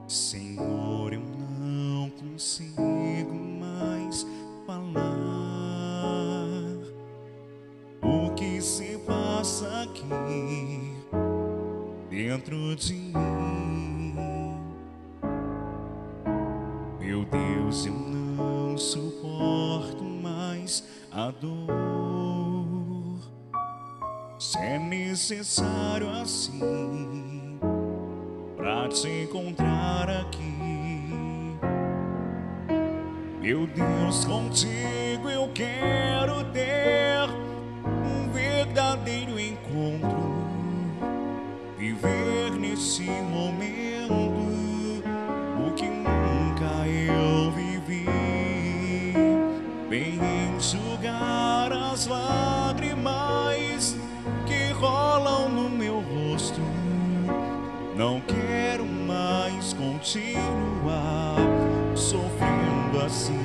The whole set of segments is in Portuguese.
Senhor, eu não consigo mais falar. O que se passa aqui dentro de mim? Meu Deus, eu não suporto mais a dor. Se é necessário assim pra te encontrar aqui, meu Deus, contigo eu quero ter um verdadeiro encontro, viver nesse momento o que nunca eu vivi. Vem enxugar as lágrimas que rolam no meu rosto. Não quero mais continuar sofrendo assim.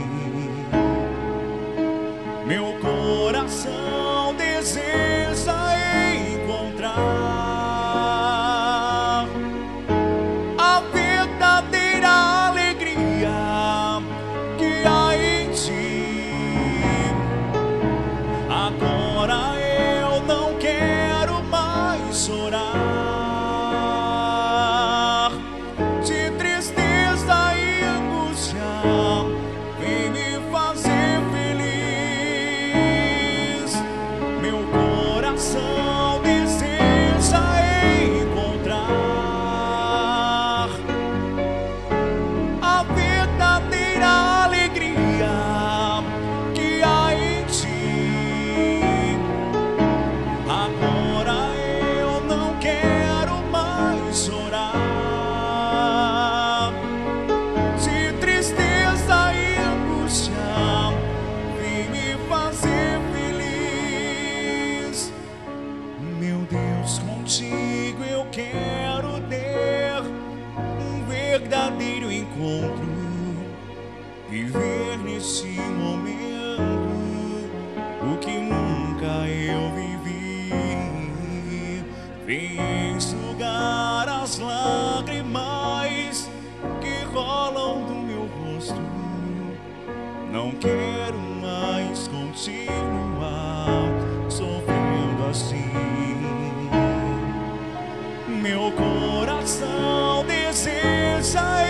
Meu coração deseja encontrar a verdadeira alegria que há em ti. Agora eu não quero mais chorar de tristeza e angústia. Vem me fazer feliz. Meu coração deseja encontrar a verdadeira alegria que há em ti. Agora eu não quero mais chorar de tristeza e angústia. Vem me fazer feliz. Meu Deus, contigo eu quero ter um verdadeiro encontro, viver nesse momento o que nunca eu vivi. Vem enxugar as lágrimas que rolam do meu rosto. Não quero mais continuar sofrendo assim. Meu coração deseja